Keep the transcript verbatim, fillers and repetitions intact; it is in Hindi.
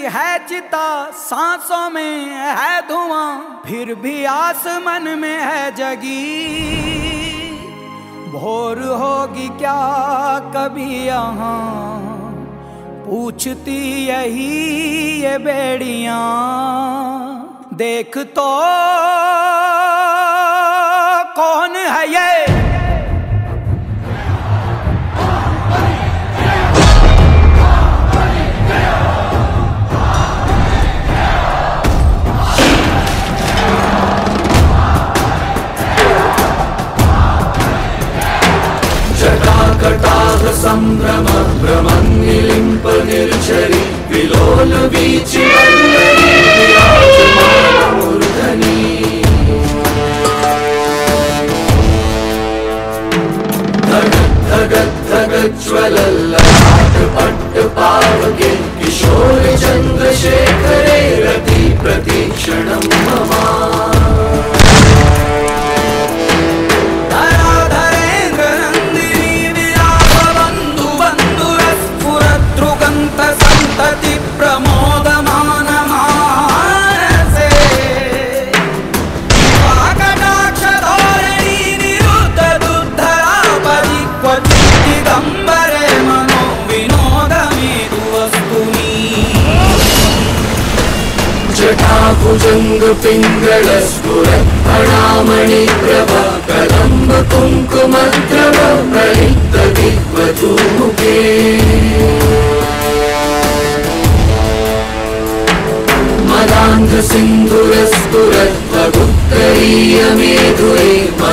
है चिता, सांसों में है धुआं, फिर भी आसमान में है जगी। भोर होगी क्या कभी यहाँ, पूछती यही ये बेड़ियां। देख तो कौन है ये, जटाकटाह संभ्रम भ्रमन्निलिम्प निर्झरि, विलोल वीचि वल्लरी विराजमानमूर्धनि। धगत् धगत् धगज्ज्वलल्ललाट पट्ट पावके, किशोर चन्द्रशेखरे रति प्रतीक्षणं मम। संतति प्रमोदमान मानसे, कटाक्ष धोरणी निरुद्ध दुद्धरा परिक्वचित् दिगम्बरे मनो विनोदमेतु वस्तुनि। जटाभुजंग पिंगल स्फुरत् फणामणि प्रभा, कदम्ब कुङ्कुमद्रव प्रलिप्त दिग्वधूमुखे। मदान्ध सिन्धुरस्फुरत् भगुत्तरीय मेधुरे,